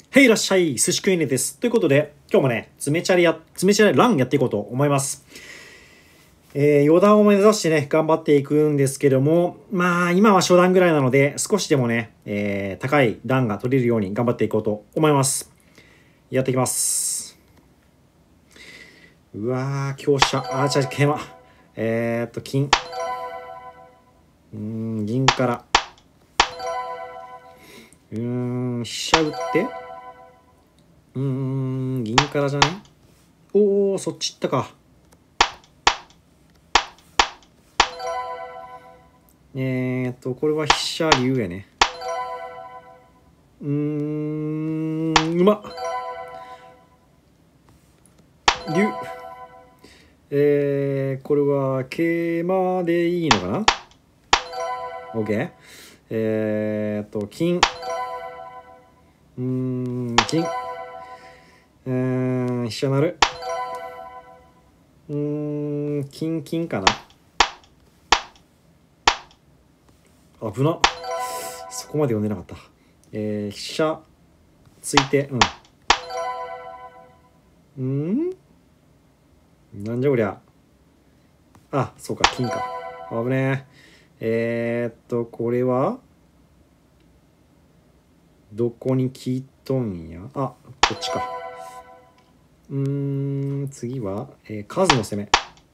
へいらっしゃい、寿司食いねです。ということで、今日もね、詰めチャリランやっていこうと思います。四段を目指してね、頑張っていくんですけども、まあ、今は初段ぐらいなので、少しでもね、高い段が取れるように頑張っていこうと思います。やっていきます。うわー、強者、桂馬。金。銀から。飛車打って。銀からじゃない？おー、そっち行ったか。これは飛車竜やね。うまっ。竜。これは桂馬でいいのかな？ OK。金。金。飛車なる。金かな。危なっ。そこまで読んでなかった。飛車ついて、なんじゃこりゃ。あ、そうか、金か。危ねえ。これはどこに効いとんや。あ、こっちか。次は、数の攻め。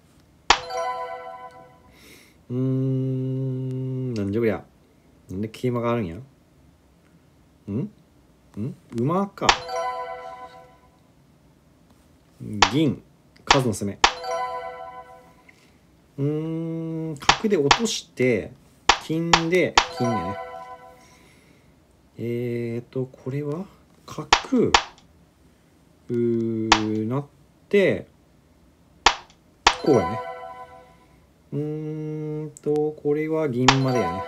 なんじゃこりゃ。なんで桂馬があるんや。馬か。銀、数の攻め。角で落として、金で、金やね。これは角、なって、こうやね。これは銀までやね。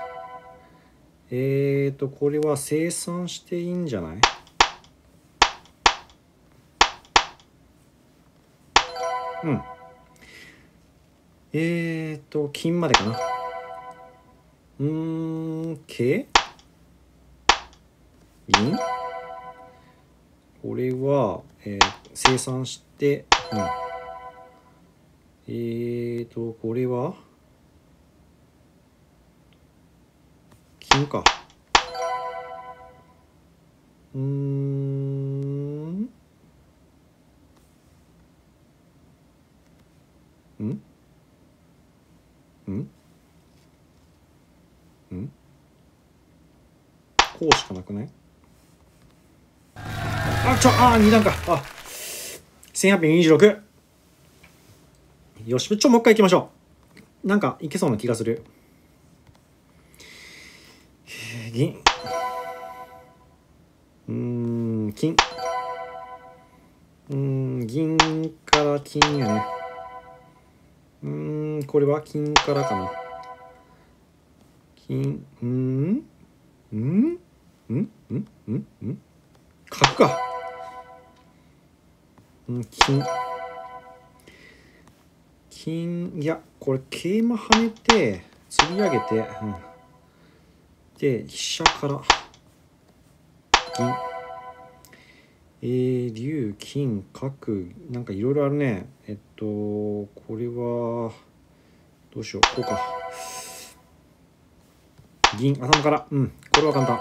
これは清算していいんじゃない？金までかな。桂？銀？これは、清算して、これは金か。こうしかなくない？2段か。1826。よし、もう一回行きましょう。なんかいけそうな気がする。銀。金。銀から金やね。これは金からかな。金、角か。金、いや、これ桂馬跳ねて、釣り上げて、で、飛車から、銀。竜、金、角、なんかいろいろあるね。これは、どうしよう、こうか。銀、頭から、これは簡単。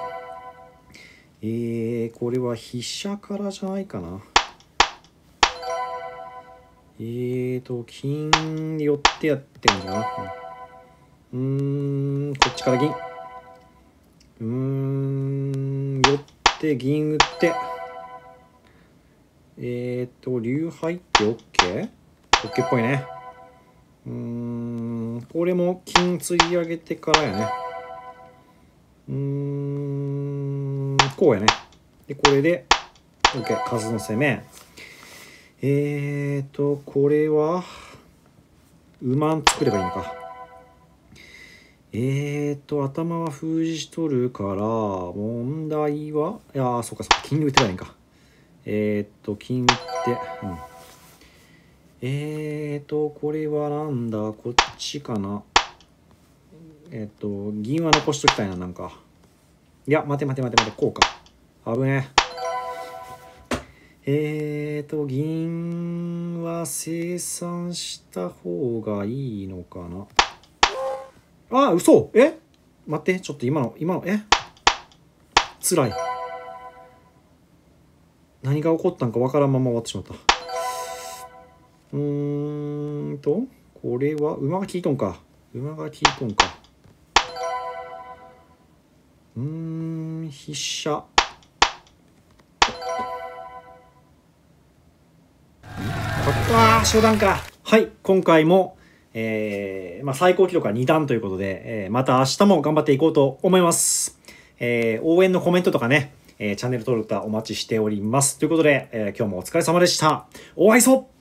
これは飛車からじゃないかな。金に寄ってやってんじゃな。こっちから銀。寄って銀打って。竜入って OK？OK っぽいね。これも金釣り上げてからやね。こうやね。で、これで、OK、数の攻め。これは、馬作ればいいのか。頭は封じしとるから、問題は、そうか、金打てばいいんか。金打って、これはなんだ、こっちかな。銀は残しときたいな、なんか。いや、待て、こうか。危ね銀は生産した方がいいのかな。あ、嘘。待って、ちょっと今の、辛い。何が起こったんかわからんまま終わってしまった。これは、馬が効いとんか。飛車。初段か。はい、今回も、最高記録は2段ということで、また明日も頑張っていこうと思います。応援のコメントとかね、チャンネル登録お待ちしております。ということで、今日もお疲れ様でした。お会いそ